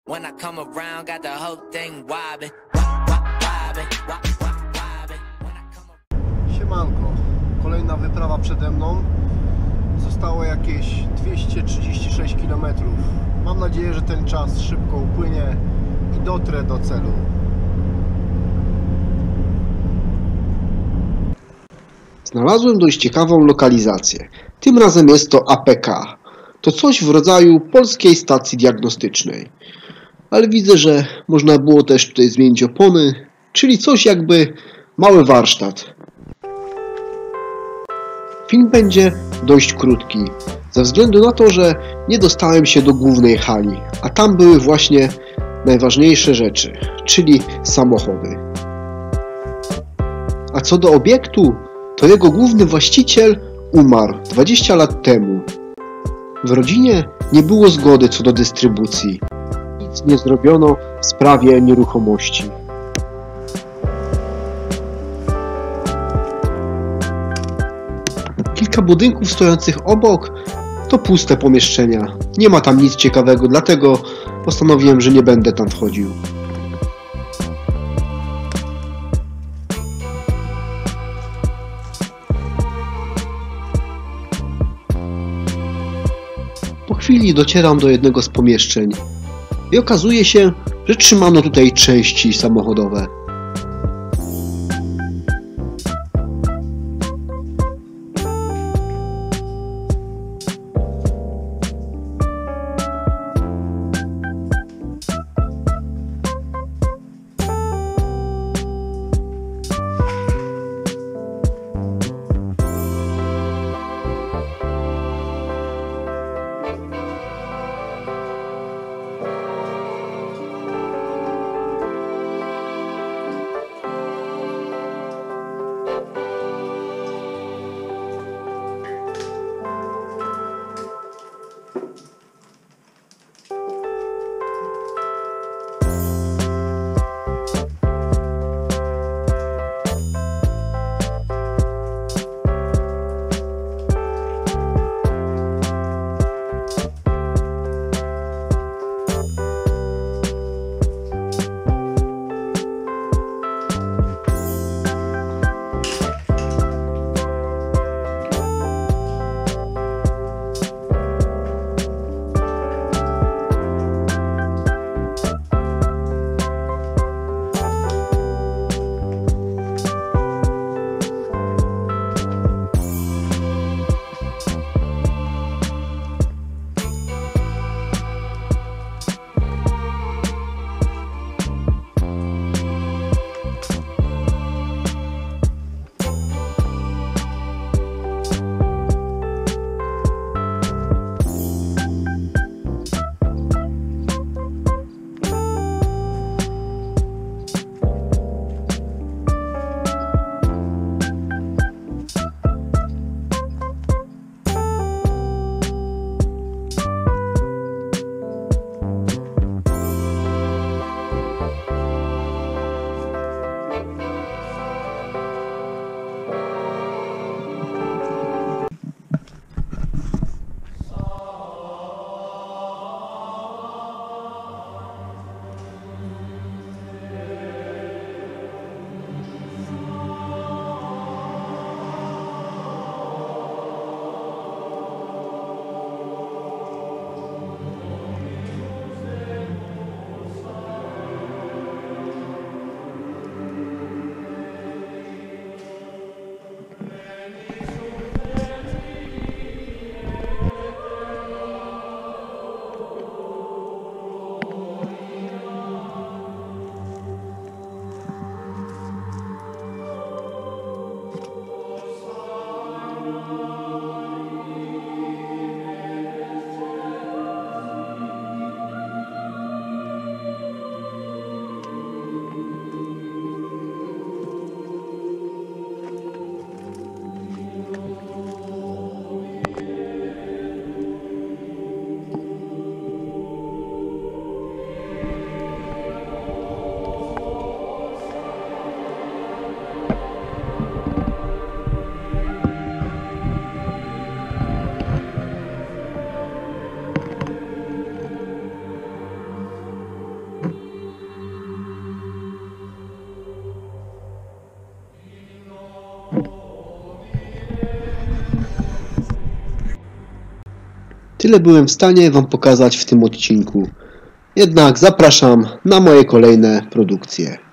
When I come around, got the whole thing wobbling. Siemanko, kolejna wyprawa przede mną. Zostało jakieś 236 km. Mam nadzieję, że ten czas szybko upłynie i dotrę do celu. Znalazłem dość ciekawą lokalizację. Tym razem jest to APK. To coś w rodzaju polskiej stacji diagnostycznej. Ale widzę, że można było też tutaj zmienić opony, czyli coś jakby mały warsztat. Film będzie dość krótki, ze względu na to, że nie dostałem się do głównej hali, a tam były właśnie najważniejsze rzeczy, czyli samochody. A co do obiektu, to jego główny właściciel umarł 20 lat temu. W rodzinie nie było zgody co do dystrybucji. Nic nie zrobiono w sprawie nieruchomości. Kilka budynków stojących obok to puste pomieszczenia. Nie ma tam nic ciekawego, dlatego postanowiłem, że nie będę tam wchodził. Po chwili docieram do jednego z pomieszczeń i okazuje się, że trzymano tutaj części samochodowe. Tyle byłem w stanie Wam pokazać w tym odcinku. Jednak zapraszam na moje kolejne produkcje.